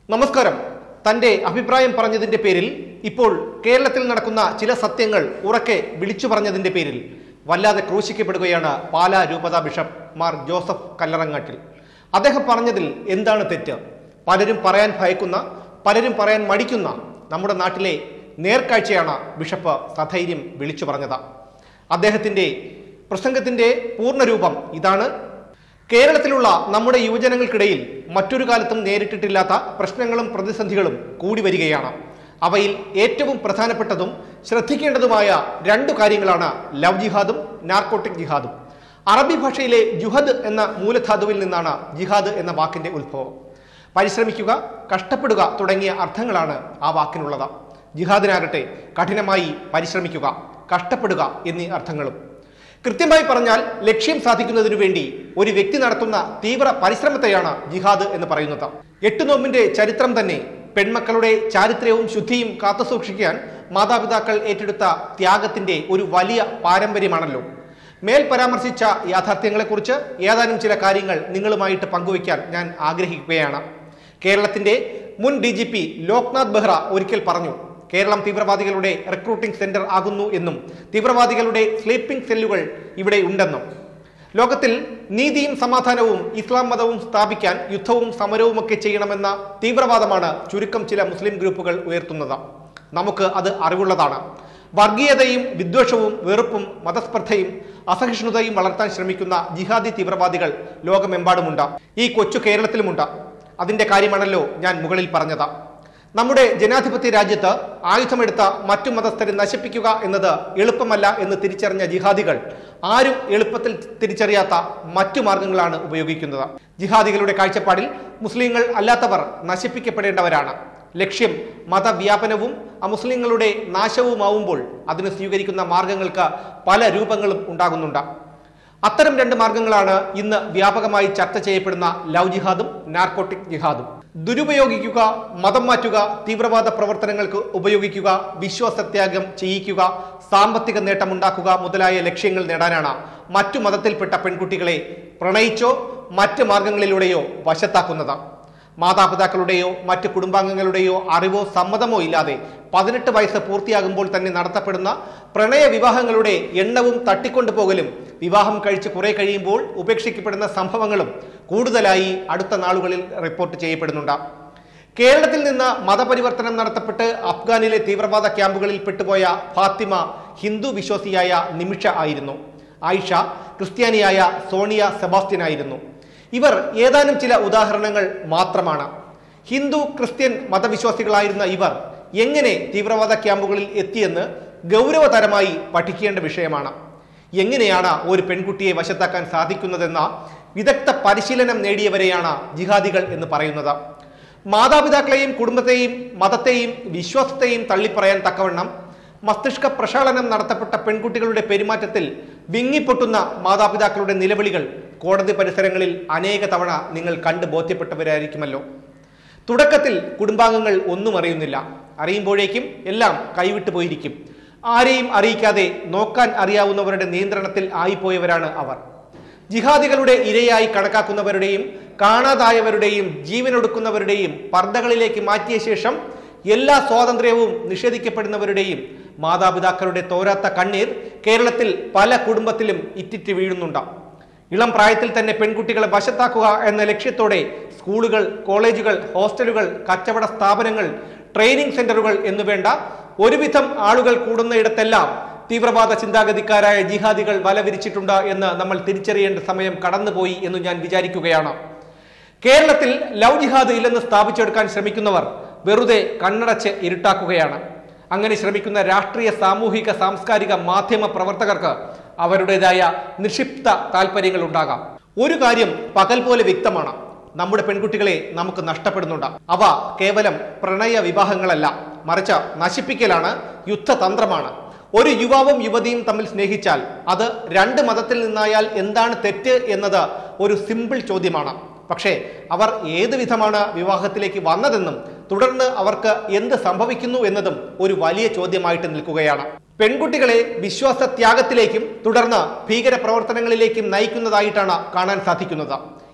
നമസ്കാരം. തന്റെ അഭിപ്രായം പറഞ്ഞതിന്റെ പേരിൽ ഇപ്പോൾ കേരളത്തിൽ നടക്കുന്ന ചില സത്യങ്ങൾ ഉറക്കെ വിളിച്ചു പറഞ്ഞതിന്റെ പേരിൽ വല്ലാതെ ക്രൂശിക്കപ്പെടുകയാണ് പാലാ രൂപതാ ബിഷപ്പ് മാർ ജോസഫ് കല്ലറങ്ങാട്ടിൽ. അദ്ദേഹം പറഞ്ഞതിൽ എന്താണ് തെറ്റ്? പലരും പറയാൻ ഭയക്കുന്ന, പലരും പറയാൻ മടിക്കുന്ന നമ്മുടെ നാട്ടിലെ നേർക്കാഴ്ചയാണ് ബിഷപ്പ് സധൈര്യം വിളിച്ചു പറഞ്ഞത്. അദ്ദേഹത്തിന്റെ പ്രസംഗത്തിന്റെ പൂർണ്ണരൂപം ഇതാണ്: കേരളത്തിലുള്ള നമ്മുടെ യുവജനങ്ങൾക്കിടയിൽ മറ്റൊരു കാലത്തും നേരിട്ടിട്ടില്ലാത്ത പ്രശ്നങ്ങളും പ്രതിസന്ധികളും കൂടി വരികയാണ്. അവയിൽ ഏറ്റവും പ്രധാനപ്പെട്ടതും ശ്രദ്ധിക്കേണ്ടതുമായ രണ്ടു കാര്യങ്ങളാണ് ലവ് ജിഹാദും നാർക്കോട്ടിക് ജിഹാദും. അറബി ഭാഷയിലെ ജുഹദ് എന്ന മൂലധാതുവിൽ നിന്നാണ് ജിഹാദ് എന്ന വാക്കിന്റെ ഉത്ഭവം. പരിശ്രമിക്കുക, കഷ്ടപ്പെടുക തുടങ്ങിയ അർത്ഥങ്ങളാണ് ആ വാക്കിനുള്ളത്. ജിഹാദിനാകട്ടെ കഠിനമായി പരിശ്രമിക്കുക, കഷ്ടപ്പെടുക എന്നീ അർത്ഥങ്ങളും. കൃത്യമായി പറഞ്ഞാൽ ലക്ഷ്യം സാധിക്കുന്നതിനു വേണ്ടി ഒരു വ്യക്തി നടത്തുന്ന തീവ്ര പരിശ്രമത്തെയാണ് ജിഹാദ് എന്ന് പറയുന്നത്. 8 നോമ്പിന്റെ ചരിത്രം തന്നെ പെൺമക്കളുടെ ചാരിത്രവും ശുദ്ധിയും കാത്തുസൂക്ഷിക്കാൻ മാതാപിതാക്കൾ ഏറ്റെടുത്ത ത്യാഗത്തിന്റെ ഒരു വലിയ പാരമ്പര്യമാണല്ലോ. മേൽ പരാമർശിച്ച യാഥാർത്ഥ്യങ്ങളെക്കുറിച്ച് ഏതാനും ചില കാര്യങ്ങൾ നിങ്ങളുമായിട്ട് പങ്കുവയ്ക്കാൻ ഞാൻ ആഗ്രഹിക്കുകയാണ്. കേരളത്തിന്റെ മുൻ DGP ലോക്നാഥ് ബെഹ്റ ഒരിക്കൽ പറഞ്ഞു, കേരളം തീവ്രവാദികളുടെ റിക്രൂട്ടിംഗ് സെന്റർ ആകുന്നു എന്നും തീവ്രവാദികളുടെ സ്ലീപ്പിംഗ് സെല്ലുകൾ ഇവിടെ ഉണ്ടെന്നും. ലോകത്തിൽ നീതിയും സമാധാനവും ഇസ്ലാം മതവും സ്ഥാപിക്കാൻ യുദ്ധവും സമരവുമൊക്കെ ചെയ്യണമെന്ന തീവ്രവാദമാണ് ചുരുക്കം ചില മുസ്ലിം ഗ്രൂപ്പുകൾ ഉയർത്തുന്നത്. നമുക്ക് അത് അറിവുള്ളതാണ്. വർഗീയതയും വിദ്വേഷവും വെറുപ്പും മതസ്പർദ്ധയും അസഹിഷ്ണുതയും വളർത്താൻ ശ്രമിക്കുന്ന ജിഹാദി തീവ്രവാദികൾ ലോകമെമ്പാടുമുണ്ട്. ഈ കൊച്ചു കേരളത്തിലുമുണ്ട്. അതിന്റെ കാര്യമാണല്ലോ ഞാൻ മുകളിൽ പറഞ്ഞത്. നമ്മുടെ ജനാധിപത്യ രാജ്യത്ത് ആയുധമെടുത്ത മറ്റു മതസ്ഥരെ നശിപ്പിക്കുക എന്നത് എളുപ്പമല്ല എന്ന് തിരിച്ചറിഞ്ഞ ജിഹാദികൾ ആരും എളുപ്പത്തിൽ തിരിച്ചറിയാത്ത മറ്റു മാർഗങ്ങളാണ് ഉപയോഗിക്കുന്നത്. ജിഹാദികളുടെ കാഴ്ചപ്പാടിൽ മുസ്ലിങ്ങൾ അല്ലാത്തവർ നശിപ്പിക്കപ്പെടേണ്ടവരാണ്. ലക്ഷ്യം മതവ്യാപനവും അമുസ്ലിങ്ങളുടെ നാശവുമാവുമ്പോൾ അതിന് സ്വീകരിക്കുന്ന മാർഗങ്ങൾക്ക് പല രൂപങ്ങളും ഉണ്ടാകുന്നുണ്ട്. അത്തരം 2 മാർഗങ്ങളാണ് ഇന്ന് വ്യാപകമായി ചർച്ച ചെയ്യപ്പെടുന്ന ലവ് ജിഹാദും നാർക്കോട്ടിക് ജിഹാദും. ദുരുപയോഗിക്കുക, മതം മാറ്റുക, തീവ്രവാദ പ്രവർത്തനങ്ങൾക്ക് ഉപയോഗിക്കുക, വിശ്വാസത്യാഗം ചെയ്യിക്കുക, സാമ്പത്തിക നേട്ടമുണ്ടാക്കുക മുതലായ ലക്ഷ്യങ്ങൾ നേടാനാണ് മറ്റു മതത്തിൽപ്പെട്ട പെൺകുട്ടികളെ പ്രണയിച്ചോ മറ്റ് മാർഗങ്ങളിലൂടെയോ വശത്താക്കുന്നത്. മാതാപിതാക്കളുടെയോ മറ്റ് കുടുംബാംഗങ്ങളുടെയോ അറിവോ സമ്മതമോ ഇല്ലാതെ 18 വയസ്സ് പൂർത്തിയാകുമ്പോൾ തന്നെ നടത്തപ്പെടുന്ന പ്രണയ വിവാഹങ്ങളുടെ എണ്ണവും തട്ടിക്കൊണ്ടുപോകലും വിവാഹം കഴിച്ച് കുറെ കഴിയുമ്പോൾ ഉപേക്ഷിക്കപ്പെടുന്ന സംഭവങ്ങളും കൂടുതലായി അടുത്ത നാളുകളിൽ റിപ്പോർട്ട് ചെയ്യപ്പെടുന്നുണ്ട്. കേരളത്തിൽ നിന്ന് മതപരിവർത്തനം നടത്തപ്പെട്ട് അഫ്ഗാനിലെ തീവ്രവാദ ക്യാമ്പുകളിൽ പെട്ടുപോയ ഫാത്തിമ ഹിന്ദു വിശ്വാസിയായ നിമിഷ ആയിരുന്നു. ആയിഷ ക്രിസ്ത്യാനിയായ സോണിയ സെബാസ്റ്റ്യൻ ആയിരുന്നു. ഇവർ ഏതാനും ചില ഉദാഹരണങ്ങൾ മാത്രമാണ്. ഹിന്ദു ക്രിസ്ത്യൻ മതവിശ്വാസികളായിരുന്ന ഇവർ എങ്ങനെ തീവ്രവാദ ക്യാമ്പുകളിൽ എത്തിയെന്ന് ഗൗരവതരമായി പഠിക്കേണ്ട വിഷയമാണ്. എങ്ങനെയാണ് ഒരു പെൺകുട്ടിയെ വശത്താക്കാൻ സാധിക്കുന്നതെന്ന വിദഗ്ധ പരിശീലനം നേടിയവരെയാണ് ജിഹാദികൾ എന്ന് പറയുന്നത്. മാതാപിതാക്കളെയും കുടുംബത്തെയും മതത്തെയും വിശ്വാസത്തെയും തള്ളിപ്പറയാൻ തക്കവണ്ണം മസ്തിഷ്ക പ്രക്ഷാളനം നടത്തപ്പെട്ട പെൺകുട്ടികളുടെ പെരുമാറ്റത്തിൽ വിങ്ങിപ്പൊട്ടുന്ന മാതാപിതാക്കളുടെ നിലവിളികൾ കോടതി പരിസരങ്ങളിൽ അനേക തവണ നിങ്ങൾ കണ്ട് ബോധ്യപ്പെട്ടവരായിരിക്കുമല്ലോ. തുടക്കത്തിൽ കുടുംബാംഗങ്ങൾ ഒന്നും അറിയുന്നില്ല. അറിയുമ്പോഴേക്കും എല്ലാം കൈവിട്ടു പോയിരിക്കും. ആരെയും അറിയിക്കാതെ നോക്കാൻ അറിയാവുന്നവരുടെ നിയന്ത്രണത്തിൽ ആയിപ്പോയവരാണ് അവർ. ജിഹാദികളുടെ ഇരയായി കണക്കാക്കുന്നവരുടെയും കാണാതായവരുടെയും ജീവനൊടുക്കുന്നവരുടെയും പർദ്ദകളിലേക്ക് മാറ്റിയ ശേഷം എല്ലാ സ്വാതന്ത്ര്യവും നിഷേധിക്കപ്പെടുന്നവരുടെയും മാതാപിതാക്കളുടെ തോരാത്ത കണ്ണീർ കേരളത്തിൽ പല കുടുംബത്തിലും ഇറ്റിറ്റ് വീഴുന്നുണ്ട്. ഇളം പ്രായത്തിൽ തന്നെ പെൺകുട്ടികളെ വശത്താക്കുക എന്ന ലക്ഷ്യത്തോടെ സ്കൂളുകൾ, കോളേജുകൾ, ഹോസ്റ്റലുകൾ, കച്ചവട സ്ഥാപനങ്ങൾ, ട്രെയിനിങ് സെന്ററുകൾ എന്നുവേണ്ട ഒരുവിധം ആളുകൾ കൂടുന്നയിടത്തെല്ലാം തീവ്രവാദ ചിന്താഗതിക്കാരായ ജിഹാദികൾ വലവിരിച്ചിട്ടുണ്ട് എന്ന് നമ്മൾ തിരിച്ചറിയേണ്ട സമയം കടന്നുപോയി എന്ന് ഞാൻ വിചാരിക്കുകയാണ്. കേരളത്തിൽ ലവ് ജിഹാദ് ഇല്ലെന്ന് സ്ഥാപിച്ചെടുക്കാൻ ശ്രമിക്കുന്നവർ വെറുതെ കണ്ണടച്ച് ഇരുട്ടാക്കുകയാണ്. അങ്ങനെ ശ്രമിക്കുന്ന രാഷ്ട്രീയ, സാമൂഹിക, സാംസ്കാരിക, മാധ്യമ പ്രവർത്തകർക്ക് അവരുടേതായ നിക്ഷിപ്ത താല്പര്യങ്ങൾ ഉണ്ടാകാം. ഒരു കാര്യം പകൽ പോലെ വ്യക്തമാണ്: നമ്മുടെ പെൺകുട്ടികളെ നമുക്ക് നഷ്ടപ്പെടുന്നുണ്ട്. അവ കേവലം പ്രണയ വിവാഹങ്ങളല്ല, മറിച്ച് നശിപ്പിക്കലാണ്, യുദ്ധതന്ത്രമാണ്. ഒരു യുവാവും യുവതിയും തമ്മിൽ സ്നേഹിച്ചാൽ അത് 2 മതത്തിൽ നിന്നായാൽ എന്താണ് തെറ്റ് എന്നത് ഒരു സിമ്പിൾ ചോദ്യമാണ്. പക്ഷേ അവർ ഏത് വിധമാണ് വിവാഹത്തിലേക്ക് വന്നതെന്നും തുടർന്ന് അവർക്ക് എന്ത് സംഭവിക്കുന്നു എന്നതും ഒരു വലിയ ചോദ്യമായിട്ട് നിൽക്കുകയാണ്. പെൺകുട്ടികളെ വിശ്വാസ ത്യാഗത്തിലേക്കും തുടർന്ന് ഭീകര പ്രവർത്തനങ്ങളിലേക്കും നയിക്കുന്നതായിട്ടാണ് കാണാൻ സാധിക്കുന്നത്.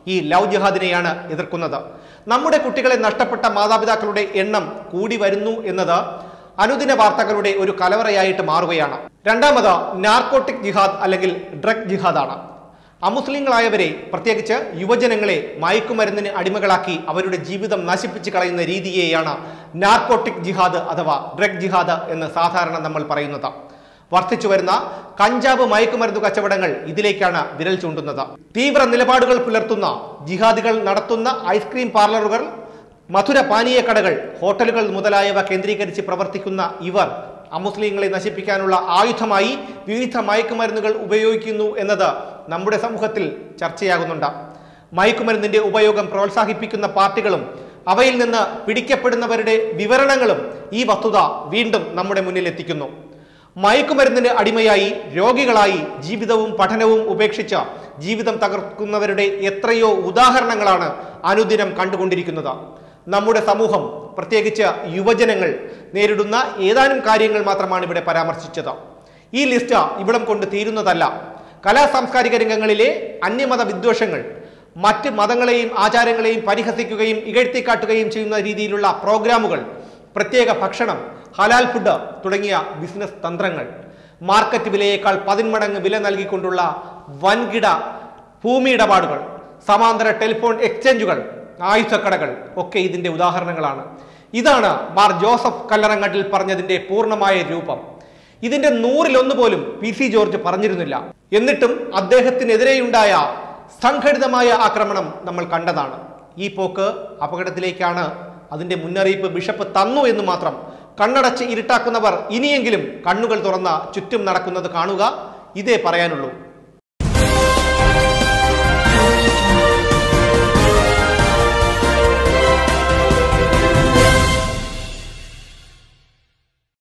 ഈ ലവ് ജിഹാദിനെയാണ് എതിർക്കുന്നത്. നമ്മുടെ കുട്ടികളെ നഷ്ടപ്പെട്ട മാതാപിതാക്കളുടെ എണ്ണം കൂടി വരുന്നു എന്നത് അനുദിന വാർത്തകളുടെ ഒരു കലവറയായിട്ട് മാറുകയാണ്. രണ്ടാമത് നാർക്കോട്ടിക് ജിഹാദ് അല്ലെങ്കിൽ ഡ്രഗ് ജിഹാദാണ്. അമുസ്ലിങ്ങളായവരെ, പ്രത്യേകിച്ച് യുവജനങ്ങളെ മയക്കുമരുന്നിന് അടിമകളാക്കി അവരുടെ ജീവിതം നശിപ്പിച്ചു കളയുന്ന രീതിയെയാണ് നാർക്കോട്ടിക് ജിഹാദ് അഥവാ ഡ്രഗ് ജിഹാദ് എന്ന് സാധാരണ നമ്മൾ പറയുന്നത്. വർദ്ധിച്ചു വരുന്ന കഞ്ചാവ് മയക്കുമരുന്ന് കച്ചവടങ്ങൾ ഇതിലേക്കാണ് വിരൽ ചൂണ്ടുന്നത്. തീവ്ര നിലപാടുകൾ പുലർത്തുന്ന ജിഹാദികൾ നടത്തുന്ന ഐസ്ക്രീം പാർലറുകൾ, മധുര പാനീയ കടകൾ, ഹോട്ടലുകൾ മുതലായവ കേന്ദ്രീകരിച്ച് പ്രവർത്തിക്കുന്ന ഇവർ അമുസ്ലിങ്ങളെ നശിപ്പിക്കാനുള്ള ആയുധമായി വിവിധ മയക്കുമരുന്നുകൾ ഉപയോഗിക്കുന്നു എന്നത് നമ്മുടെ സമൂഹത്തിൽ ചർച്ചയാകുന്നുണ്ട്. മയക്കുമരുന്നിന്റെ ഉപയോഗം പ്രോത്സാഹിപ്പിക്കുന്ന പാർട്ടികളും അവയിൽ നിന്ന് പിടിക്കപ്പെടുന്നവരുടെ വിവരണങ്ങളും ഈ വസ്തുത വീണ്ടും നമ്മുടെ മുന്നിൽ എത്തിക്കുന്നു. മയക്കുമരുന്നിന് അടിമയായി രോഗികളായി ജീവിതവും പഠനവും ഉപേക്ഷിച്ച ജീവിതം തകർക്കുന്നവരുടെ എത്രയോ ഉദാഹരണങ്ങളാണ് അനുദിനം കണ്ടുകൊണ്ടിരിക്കുന്നത്. നമ്മുടെ സമൂഹം, പ്രത്യേകിച്ച് യുവജനങ്ങൾ നേരിടുന്ന ഏതാനും കാര്യങ്ങൾ മാത്രമാണ് ഇവിടെ പരാമർശിച്ചത്. ഈ ലിസ്റ്റ് ഇവിടം കൊണ്ട് തീരുന്നതല്ല. കലാ സാംസ്കാരിക രംഗങ്ങളിലെ അന്യമത വിദ്വേഷങ്ങൾ, മറ്റ് മതങ്ങളെയും ആചാരങ്ങളെയും പരിഹസിക്കുകയും ഇകഴ്ത്തിക്കാട്ടുകയും ചെയ്യുന്ന രീതിയിലുള്ള പ്രോഗ്രാമുകൾ, പ്രത്യേക ഭക്ഷണം, ഹലാൽ ഫുഡ് തുടങ്ങിയ ബിസിനസ് തന്ത്രങ്ങൾ, മാർക്കറ്റ് വിലയേക്കാൾ 10 മടങ്ങ് വില നൽകിക്കൊണ്ടുള്ള വൻകിട ഭൂമി ഇടപാടുകൾ, സമാന്തര ടെലിഫോൺ എക്സ്ചേഞ്ചുകൾ, ആയുധക്കടകൾ ഒക്കെ ഇതിന്റെ ഉദാഹരണങ്ങളാണ്. ഇതാണ് മാർ ജോസഫ് കല്ലറങ്ങാട്ടിൽ പറഞ്ഞതിന്റെ പൂർണ്ണമായ രൂപം. ഇതിന്റെ 100-1 പോലും PC ജോർജ് പറഞ്ഞിരുന്നില്ല. എന്നിട്ടും അദ്ദേഹത്തിനെതിരെയുണ്ടായ സംഘടിതമായ ആക്രമണം നമ്മൾ കണ്ടതാണ്. ഈ പോക്ക് അപകടത്തിലേക്കാണ്. അതിന്റെ മുന്നറിയിപ്പ് ബിഷപ്പ് തന്നു എന്ന് മാത്രം. കണ്ണടച്ച് ഇരുട്ടാക്കുന്നവർ ഇനിയെങ്കിലും കണ്ണുകൾ തുറന്ന ചുറ്റും നടക്കുന്നത് കാണുക. ഇതേ പറയാനുള്ളൂ.